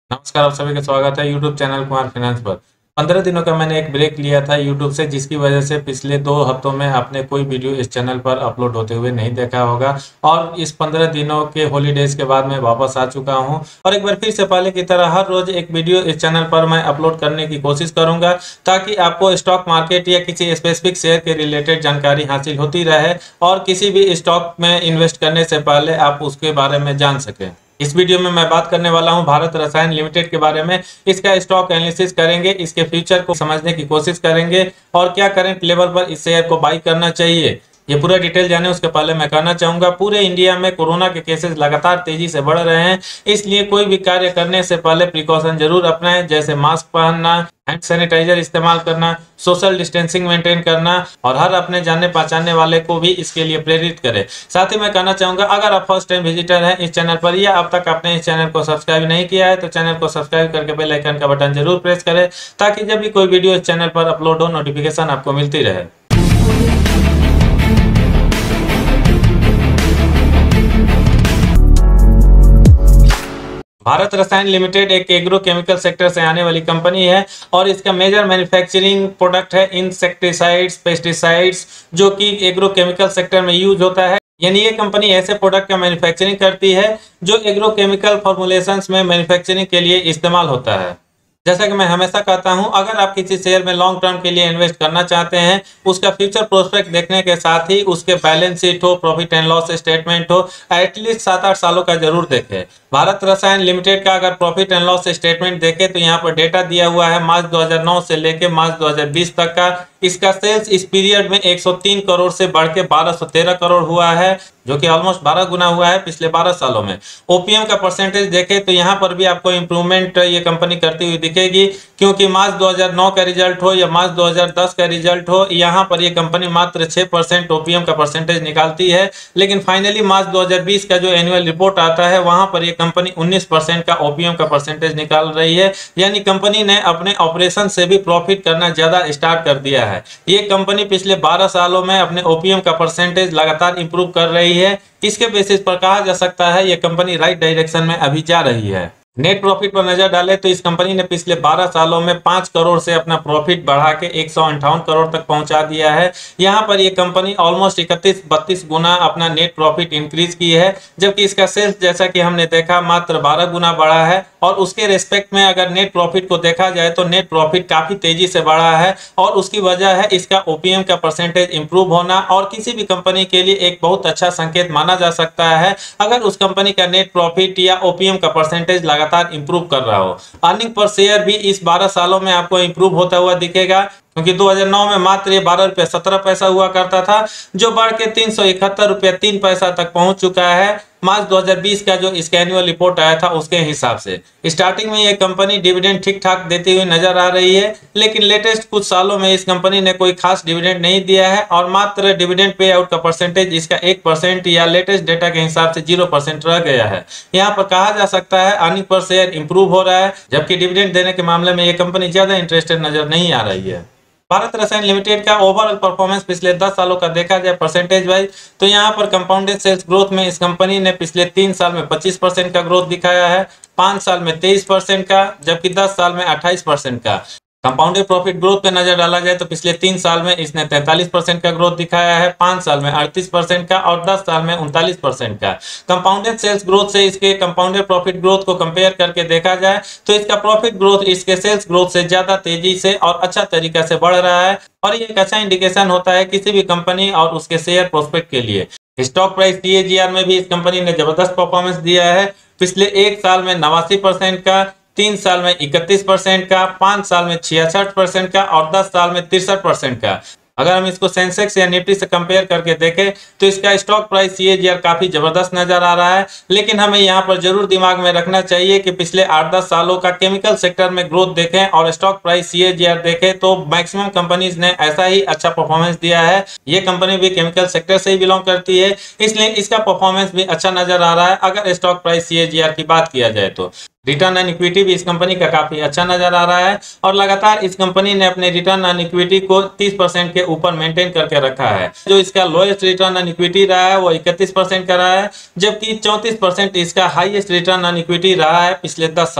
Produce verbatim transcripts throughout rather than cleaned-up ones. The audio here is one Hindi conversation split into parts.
नमस्कार, आप सभी का स्वागत है यूट्यूब चैनल कुमार फाइनेंस पर। पंद्रह दिनों का मैंने एक ब्रेक लिया था यूट्यूब से, जिसकी वजह से पिछले दो हफ्तों में आपने कोई वीडियो इस चैनल पर अपलोड होते हुए नहीं देखा होगा। और इस पंद्रह दिनों के हॉलीडेज के बाद मैं वापस आ चुका हूं और एक बार फिर से पहले की तरह हर रोज एक वीडियो इस चैनल पर मैं अपलोड करने की कोशिश करूंगा, ताकि आपको स्टॉक मार्केट या किसी स्पेसिफिक शेयर के रिलेटेड जानकारी हासिल होती रहे और किसी भी स्टॉक में इन्वेस्ट करने से पहले आप उसके बारे में जान सकें। इस वीडियो में मैं बात करने वाला हूं भारत रसायन लिमिटेड के बारे में। इसका स्टॉक एनालिसिस करेंगे, इसके फ्यूचर को समझने की कोशिश करेंगे और क्या करंट लेवल पर इस शेयर को बाई करना चाहिए, ये पूरा डिटेल जाने उसके पहले मैं कहना चाहूंगा, पूरे इंडिया में कोरोना के केसेस लगातार तेजी से बढ़ रहे हैं। इसलिए कोई भी कार्य करने से पहले प्रिकॉशन जरूर अपनाएं, जैसे मास्क पहनना, हैंड सैनिटाइजर इस्तेमाल करना, सोशल डिस्टेंसिंग मेंटेन करना और हर अपने जानने पहचानने वाले को भी इसके लिए प्रेरित करें। साथ ही मैं कहना चाहूंगा, अगर आप फर्स्ट टाइम विजिटर हैं इस चैनल पर या अब तक आपने इस चैनल को सब्सक्राइब नहीं किया है तो चैनल को सब्सक्राइब करके बेल आइकन का बटन जरूर प्रेस करें, ताकि जब भी कोई वीडियो इस चैनल पर अपलोड हो नोटिफिकेशन आपको मिलती रहे। भारत रसायन लिमिटेड एक एग्रो केमिकल सेक्टर से आने वाली कंपनी है और इसका मेजर मैन्युफैक्चरिंग प्रोडक्ट है इंसेक्टिसाइड्स, पेस्टिसाइड्स, जो कि एग्रो केमिकल सेक्टर में यूज होता है। यानी ये कंपनी ऐसे प्रोडक्ट का मैन्युफैक्चरिंग करती है जो एग्रो केमिकल फॉर्मुलेशंस में मैन्युफैक्चरिंग के लिए इस्तेमाल होता है। जैसा कि मैं हमेशा कहता हूं, अगर आप किसी शेयर में लॉन्ग टर्म के लिए इन्वेस्ट करना चाहते हैं, उसका फ्यूचर प्रोस्पेक्ट देखने के साथ ही उसके बैलेंस शीट हो, प्रॉफिट एंड लॉस स्टेटमेंट हो, एटलीस्ट सात आठ सालों का जरूर देखें। भारत रसायन लिमिटेड का अगर प्रॉफिट एंड लॉस स्टेटमेंट देखें तो यहाँ पर डेटा दिया हुआ है मार्च दो हज़ार नौ से लेकर मार्च दो हज़ार बीस तक का। इसका सेल्स इस पीरियड में एक सौ तीन करोड़ से बढ़ के बारह सौ तेरह करोड़ हुआ है, जो कि ऑलमोस्ट बारह गुना हुआ है पिछले बारह सालों में। ओपीएम का परसेंटेज देखें तो यहाँ पर भी आपको इंप्रूवमेंट ये कंपनी करती हुई दिखेगी, क्योंकि मार्च दो हज़ार नौ का रिजल्ट हो या मार्च दो हज़ार दस का रिजल्ट हो, यहाँ पर ये कंपनी मात्र छह परसेंट ओपीएम का परसेंटेज निकालती है। लेकिन फाइनली मार्च दो हज़ार बीस का जो एनुअल रिपोर्ट आता है, वहां पर ये कंपनी उन्नीस परसेंट का ओपीएम का परसेंटेज निकाल रही है। यानी कंपनी ने अपने ऑपरेशन से भी प्रॉफिट करना ज्यादा स्टार्ट कर दिया है। ये कंपनी पिछले बारह सालों में अपने ओपीएम का परसेंटेज लगातार इंप्रूव कर रही है। इसके बेसिस पर कहा जा सकता है ये कंपनी राइट डायरेक्शन में अभी जा रही है। नेट प्रॉफिट पर नजर डालें तो इस कंपनी ने पिछले बारह सालों में पांच करोड़ से अपना प्रॉफिट बढ़ा के एक सौ अंठावन करोड़ तक पहुंचा दिया है। यहां पर ये कंपनी ऑलमोस्ट इकतीस बत्तीस गुना अपना नेट प्रॉफिट इंक्रीज की है, जबकि इसका सेल्स जैसा कि हमने देखा मात्र बारह गुना बढ़ा है। और उसके रेस्पेक्ट में अगर नेट प्रॉफिट को देखा जाए तो नेट प्रॉफिट काफी तेजी से बढ़ा है और उसकी वजह है इसका ओपीएम का परसेंटेज इंप्रूव होना। और किसी भी कंपनी के लिए एक बहुत अच्छा संकेत माना जा सकता है अगर उस कंपनी का नेट प्रॉफिट या ओपीएम का परसेंटेज लगातार इंप्रूव कर रहा हो। अर्निंग पर शेयर भी इस बारह सालों में आपको इंप्रूव होता हुआ दिखेगा, क्योंकि दो हज़ार नौ में मात्र ये बारह रुपये सत्रह पैसा हुआ करता था, जो बढ़ के तीन सौ इकहत्तर रुपये तीन पैसा तक पहुंच चुका है मार्च दो हज़ार बीस का जो इसका एनुअल रिपोर्ट आया था उसके हिसाब से। स्टार्टिंग में ये कंपनी डिविडेंड ठीक ठाक देती हुई नजर आ रही है, लेकिन लेटेस्ट कुछ सालों में इस कंपनी ने कोई खास डिविडेंड नहीं दिया है और मात्र डिविडेंड पे आउट का परसेंटेज इसका एक परसेंट या लेटेस्ट डेटा के हिसाब से जीरो परसेंट रह गया है। यहाँ पर कहा जा सकता है अर्निंग पर शेयर इंप्रूव हो रहा है, जबकि डिविडेंड देने के मामले में ये कंपनी ज्यादा इंटरेस्टेड नजर नहीं आ रही है। भारत रसायन लिमिटेड का ओवरऑल परफॉर्मेंस पिछले दस सालों का देखा जाए परसेंटेज वाइज, तो यहाँ पर कंपाउंडेड सेल्स ग्रोथ में इस कंपनी ने पिछले तीन साल में पच्चीस परसेंट का ग्रोथ दिखाया है, पांच साल में तेईस परसेंट का, जबकि दस साल में अट्ठाईस परसेंट का। कंपाउंडेड प्रॉफिट ग्रोथ पे नजर डाला जाए तो पिछले तीन साल में इसने तैंतालीस परसेंट का ग्रोथ दिखाया है, पांच साल में अड़तीस परसेंट का और दस साल में उनतालीस परसेंट का। कंपाउंडेड सेल्स ग्रोथ से इसके कंपाउंडेड प्रॉफिट ग्रोथ को कंपेयर करके देखा जाए तो इसका प्रॉफिट ग्रोथ इसके सेल्स ग्रोथ से ज्यादा तेजी से और अच्छा तरीका से बढ़ रहा है और ये एक अच्छा इंडिकेशन होता है किसी भी कंपनी और उसके शेयर प्रोस्पेक्ट के लिए। स्टॉक प्राइस टीएजीआर में भी इस कंपनी ने जबरदस्त परफॉर्मेंस दिया है। पिछले एक साल में नवासी परसेंट का, तीन साल में इकतीस परसेंट का, पांच साल में छियासठ परसेंट का और दस साल में तिरसठ परसेंट का। अगर हम इसको सेंसेक्स या निफ्टी से कंपेयर करके देखें तो इसका स्टॉक प्राइस सीएजीआर काफी जबरदस्त नजर आ रहा है, लेकिन हमें यहाँ पर जरूर दिमाग में रखना चाहिए कि पिछले आठ दस सालों का केमिकल सेक्टर में ग्रोथ देखें और स्टॉक प्राइस सीएजीआर देखें तो मैक्सिमम कंपनीज ने ऐसा ही अच्छा परफॉर्मेंस दिया है। ये कंपनी भी केमिकल सेक्टर से ही बिलोंग करती है, इसलिए इसका परफॉर्मेंस भी अच्छा नजर आ रहा है अगर स्टॉक प्राइस सीएजीआर की बात किया जाए तो। रिटर्न ऑन इक्विटी भी इस कंपनी का काफी अच्छा नजर आ रहा है और लगातार इस कंपनी ने अपने रिटर्न ऑन इक्विटी को तीस परसेंट के ऊपर मेंटेन करके रखा है। जो इसका लोएस्ट रिटर्न ऑन इक्विटी रहा है वो इकतीस परसेंट का रहा है, जबकि चौंतीस परसेंट इसका हाईएस्ट रिटर्न ऑन इक्विटी रहा है पिछले दस सालों में।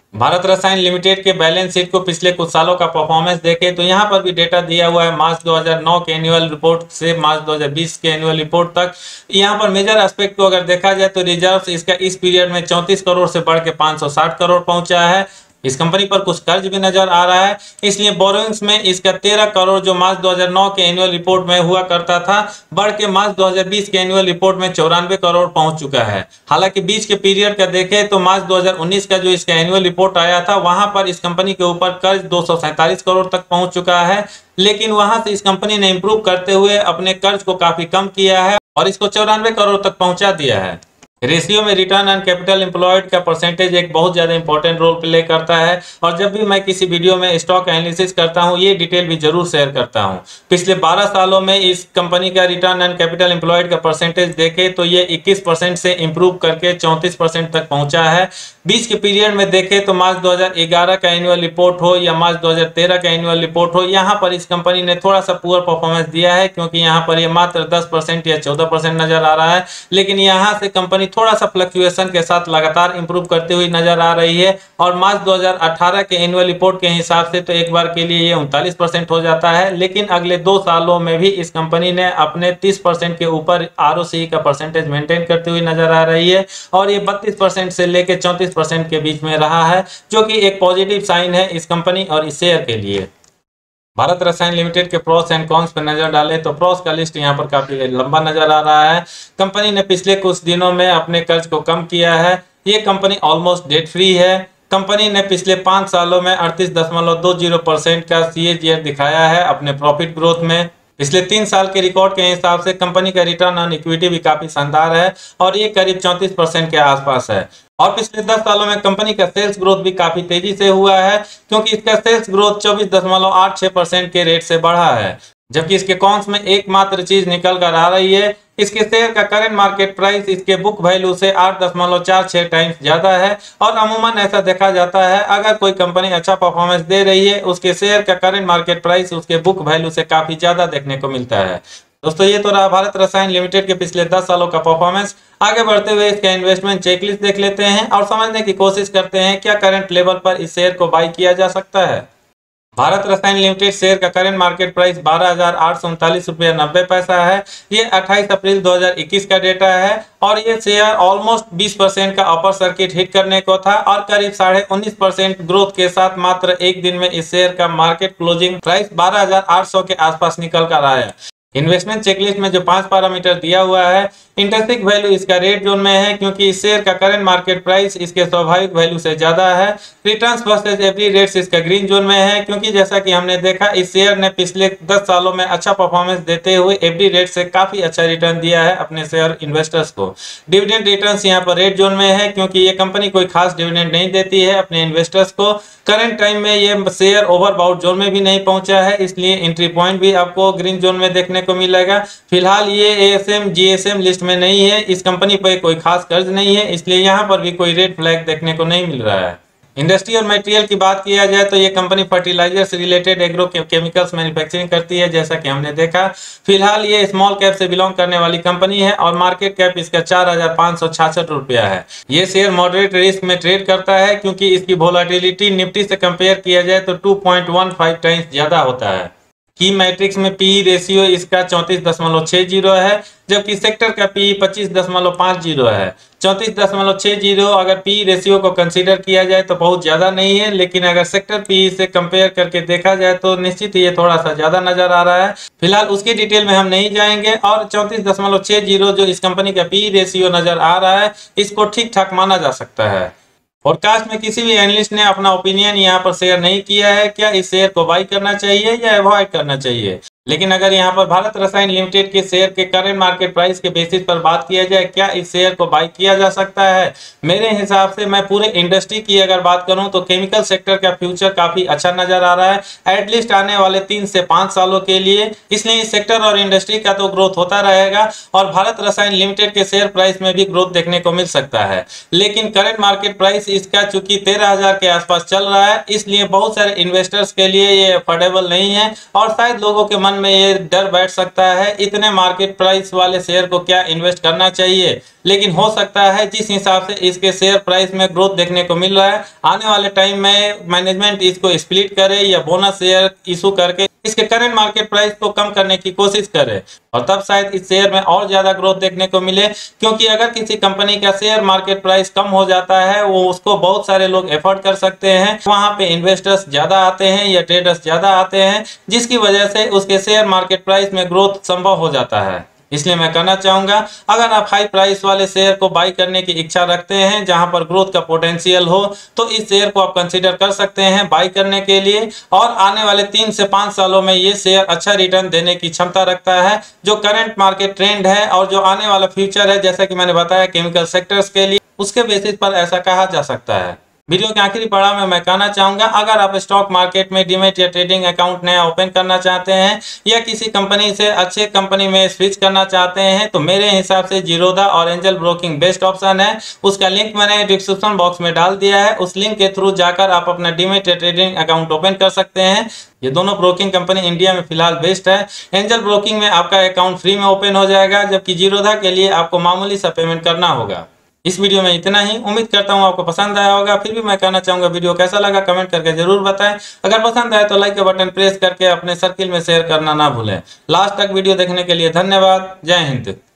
भारत रसायन लिमिटेड के बैलेंस शीट को पिछले कुछ सालों का परफॉर्मेंस देखें तो यहाँ पर भी डेटा दिया हुआ है मार्च दो हज़ार नौ के एनुअल रिपोर्ट से मार्च दो हज़ार बीस के एनुअल रिपोर्ट तक। यहाँ पर मेजर एस्पेक्ट को अगर देखा जाए तो रिजर्व्स इसका इस पीरियड में चौंतीस करोड़ से बढ़ के पाँच सौ साठ करोड़ पहुंचा है। इस कंपनी पर कुछ कर्ज भी नजर आ रहा है, इसलिए बोरोइंग्स में इसका तेरह करोड़ जो मार्च दो हज़ार नौ के एनुअल रिपोर्ट में हुआ करता था बढ़ के मार्च दो हज़ार बीस के एनुअल रिपोर्ट में चौरानवे करोड़ पहुंच चुका है। हालांकि बीच के पीरियड का देखें तो मार्च दो हज़ार उन्नीस का जो इसका एनुअल रिपोर्ट आया था वहां पर इस कंपनी के ऊपर कर्ज दो सौ सैंतालीस करोड़ तक पहुंच चुका है, लेकिन वहां से इस कंपनी ने इंप्रूव करते हुए अपने कर्ज को काफी कम किया है और इसको चौरानवे करोड़ तक पहुंचा दिया है। रेशियो में रिटर्न ऑन कैपिटल एम्प्लॉयड का परसेंटेज एक बहुत ज्यादा इंपॉर्टेंट रोल प्ले करता है और जब भी मैं किसी वीडियो में स्टॉक एनालिसिस करता हूं ये डिटेल भी जरूर शेयर करता हूं। पिछले बारह सालों में इस कंपनी का रिटर्न ऑन कैपिटल एम्प्लॉयड का परसेंटेज देखें तो ये इक्कीस परसेंट से इंप्रूव करके चौंतीस परसेंट तक पहुंचा है। बीच के पीरियड में देखें तो मार्च दो हज़ार ग्यारह का एनुअल रिपोर्ट हो या मार्च दो हज़ार तेरह का एनुअल रिपोर्ट हो, यहाँ पर इस कंपनी ने थोड़ा सा पुअर परफॉर्मेंस दिया है क्योंकि यहाँ पर ये मात्र दस परसेंट या चौदह परसेंट नजर आ रहा है, लेकिन यहाँ से कंपनी थोड़ा सा फ्लक्चुएशन के साथ लगातार इंप्रूव करते हुए नजर आ रही है और मार्च दो हज़ार अठारह के एनुअल रिपोर्ट के हिसाब से तो एक बार के लिए ये उनतालीस परसेंट हो जाता है, लेकिन अगले दो सालों में भी इस कंपनी ने अपने तीस परसेंट के ऊपर आरओसी का परसेंटेज मेंटेन करते हुए नजर आ रही है और ये बत्तीस परसेंट से लेकर चौंतीस परसेंट के बीच में रहा है, जो कि एक पॉजिटिव साइन है इस कंपनी और इस शेयर के लिए। भारत रसायन लिमिटेड के प्रोस एंड कॉन्स पर नजर डालें तो प्रोस का लिस्ट यहाँ पर काफी लंबा नजर आ रहा है। कंपनी ने पिछले कुछ दिनों में अपने कर्ज को कम किया है, ये कंपनी ऑलमोस्ट डेट फ्री है। कंपनी ने पिछले पांच सालों में अड़तीस दशमलव दो जीरो परसेंट का सीएजीआर दिखाया है अपने प्रॉफिट ग्रोथ में। पिछले तीन साल के रिकॉर्ड के हिसाब से कंपनी का रिटर्न ऑन इक्विटी भी काफी शानदार है और ये करीब चौंतीस परसेंट के आसपास है। और पिछले दस सालों में कंपनी का सेल्स ग्रोथ भी काफी तेजी से हुआ है क्योंकि इसका सेल्स ग्रोथ चौबीस दशमलव आठ छह परसेंट के रेट से बढ़ा है, जबकि इसके कॉन्स में एकमात्र चीज निकल कर आ रही है इसके शेयर का करंट मार्केट प्राइस इसके बुक वैल्यू से आठ दशमलव चार छह टाइम्स ज्यादा है। और अमूमन ऐसा देखा जाता है अगर कोई कंपनी अच्छा परफॉर्मेंस दे रही है उसके शेयर का करंट मार्केट प्राइस उसके बुक वैल्यू से काफी ज्यादा देखने को मिलता है। दोस्तों ये तो रहा भारत रसायन लिमिटेड के पिछले दस सालों का परफॉर्मेंस। आगे बढ़ते हुए इसका इन्वेस्टमेंट चेकलिस्ट देख लेते हैं और समझने की कोशिश करते हैं क्या करंट लेवल पर इस शेयर को बाई किया जा सकता है। भारत रसायन लिमिटेड शेयर का करंट मार्केट प्राइस बारह हजार आठ सौ उनतालीस रुपया नब्बे पैसा है। ये अट्ठाईस अप्रैल दो हज़ार इक्कीस का डेटा है और ये शेयर ऑलमोस्ट बीस परसेंट का अपर सर्किट हिट करने को था और करीब साढ़े उन्नीस परसेंट ग्रोथ के साथ मात्र एक दिन में इस शेयर का मार्केट क्लोजिंग प्राइस बारह हजार आठ सौ के आसपास निकल कर आया। इन्वेस्टमेंट चेकलिस्ट में जो पांच पैरामीटर दिया हुआ है, इंट्रिंसिक वैल्यू इसका रेड जोन में है क्योंकि इस शेयर का करंट मार्केट प्राइस इसके स्वाभाविक वैल्यू से ज्यादा है। रिटर्न्स वर्सेस एवरी रेट्स इसका ग्रीन जोन में है क्योंकि जैसा कि हमने देखा इस शेयर ने पिछले दस सालों में अच्छा परफॉर्मेंस देते हुए एवरी रेट से काफी अच्छा रिटर्न दिया है अपने शेयर इन्वेस्टर्स को। डिविडेंड रिटर्न्स यहाँ पर रेड जोन में है क्योंकि ये कंपनी कोई खास डिविडेंड नहीं देती है अपने इन्वेस्टर्स को। करंट टाइम में ये शेयर ओवरबाउट जोन में भी नहीं पहुंचा है, इसलिए एंट्री पॉइंट भी आपको ग्रीन जोन में देखने को मिलेगा। फिलहाल ये एएसएम जीएसएम लिस्ट में नहीं है, इस कंपनी पर कोई खास कर्ज नहीं है, इसलिए यहाँ पर भी कोई रेड फ्लैग देखने को नहीं मिल रहा है। इंडस्ट्री और मटेरियल की बात किया जाए तो ये कंपनी फर्टिलाइजर से रिलेटेड एग्रो केमिकल्स मैन्युफैक्चरिंग करती है जैसा कि हमने देखा। फिलहाल ये स्मॉल कैप से बिलोंग करने वाली कंपनी है और मार्केट कैप इसका चार हजार पाँच सौ छियासठ रुपया है। ये शेयर मॉडरेट रिस्क में ट्रेड करता है क्योंकि इसकी वोलेटिलिटी निफ्टी से कंपेयर किया जाए तो two point one five times ज्यादा होता है। की मैट्रिक्स में पीई रेशियो इसका चौंतीस दशमलव छह जीरो है, जबकि सेक्टर का पीई पच्चीस दशमलव पाँच जीरो है। चौंतीस दशमलव छह जीरो अगर पीई रेशियो को कंसीडर किया जाए तो बहुत ज्यादा नहीं है, लेकिन अगर सेक्टर पीई से कंपेयर करके देखा जाए तो निश्चित ही ये थोड़ा सा ज्यादा नजर आ रहा है। फिलहाल उसकी डिटेल में हम नहीं जाएंगे और चौंतीस दशमलव छह जीरो जो इस कंपनी का पीई रेशियो नजर आ रहा है इसको ठीक ठाक माना जा सकता है। फोरकास्ट में किसी भी एनालिस्ट ने अपना ओपिनियन यहाँ पर शेयर नहीं किया है क्या इस शेयर को बाई करना चाहिए या अवॉइड करना चाहिए, लेकिन अगर यहाँ पर भारत रसायन लिमिटेड के शेयर के करंट मार्केट प्राइस के बेसिस पर बात किया जाए क्या इस शेयर को बाई किया जा सकता है, मेरे हिसाब से मैं पूरे इंडस्ट्री की अगर बात करूं तो केमिकल सेक्टर का फ्यूचर काफी अच्छा नजर आ रहा है एटलीस्ट आने वाले तीन से पांच सालों के लिए। इसलिए इस सेक्टर और इंडस्ट्री का तो ग्रोथ होता रहेगा और भारत रसायन लिमिटेड के शेयर प्राइस में भी ग्रोथ देखने को मिल सकता है, लेकिन करंट मार्केट प्राइस इसका चूंकि तेरह हजार के आसपास चल रहा है इसलिए बहुत सारे इन्वेस्टर्स के लिए ये अफोर्डेबल नहीं है और शायद लोगों के मन में ये डर बैठ सकता है इतने मार्केट प्राइस वाले शेयर को क्या इन्वेस्ट करना चाहिए। लेकिन हो सकता है जिस हिसाब से इसके शेयर प्राइस में ग्रोथ देखने को मिल रहा है, आने वाले टाइम में मैनेजमेंट इसको स्प्लिट करे या बोनस शेयर इशू करके इसके करंट मार्केट प्राइस को कम करने की कोशिश करे, और तब शायद इस शेयर में और ज्यादा ग्रोथ देखने को मिले। क्योंकि अगर किसी कंपनी का शेयर मार्केट प्राइस कम हो जाता है, वो उसको बहुत सारे लोग एफोर्ड कर सकते हैं, वहां पे इन्वेस्टर्स ज्यादा आते हैं या ट्रेडर्स ज्यादा आते हैं, जिसकी वजह से उसके शेयर मार्केट प्राइस में ग्रोथ संभव हो जाता है। इसलिए मैं कहना चाहूंगा, अगर आप हाई प्राइस वाले शेयर को बाई करने की इच्छा रखते हैं जहां पर ग्रोथ का पोटेंशियल हो, तो इस शेयर को आप कंसीडर कर सकते हैं बाई करने के लिए। और आने वाले तीन से पांच सालों में ये शेयर अच्छा रिटर्न देने की क्षमता रखता है। जो करंट मार्केट ट्रेंड है और जो आने वाला फ्यूचर है, जैसा कि मैंने बताया केमिकल सेक्टर्स के लिए, उसके बेसिस पर ऐसा कहा जा सकता है। वीडियो के आखिरी पड़ाव में मैं कहना चाहूंगा, अगर आप स्टॉक मार्केट में डीमैट या ट्रेडिंग अकाउंट नया ओपन करना चाहते हैं या किसी कंपनी से अच्छे कंपनी में स्विच करना चाहते हैं, तो मेरे हिसाब से जीरोधा और एंजल ब्रोकिंग बेस्ट ऑप्शन है। उसका लिंक मैंने डिस्क्रिप्शन बॉक्स में डाल दिया है। उस लिंक के थ्रू जाकर आप अपना डीमैट या ट्रेडिंग अकाउंट ओपन कर सकते हैं। ये दोनों ब्रोकिंग कंपनी इंडिया में फिलहाल बेस्ट है। एंजल ब्रोकिंग में आपका अकाउंट फ्री में ओपन हो जाएगा, जबकि जीरोधा के लिए आपको मामूली सा पेमेंट करना होगा। इस वीडियो में इतना ही। उम्मीद करता हूं आपको पसंद आया होगा। फिर भी मैं कहना चाहूंगा, वीडियो कैसा लगा कमेंट करके जरूर बताएं। अगर पसंद आए तो लाइक का बटन प्रेस करके अपने सर्किल में शेयर करना ना भूलें। लास्ट तक वीडियो देखने के लिए धन्यवाद। जय हिंद।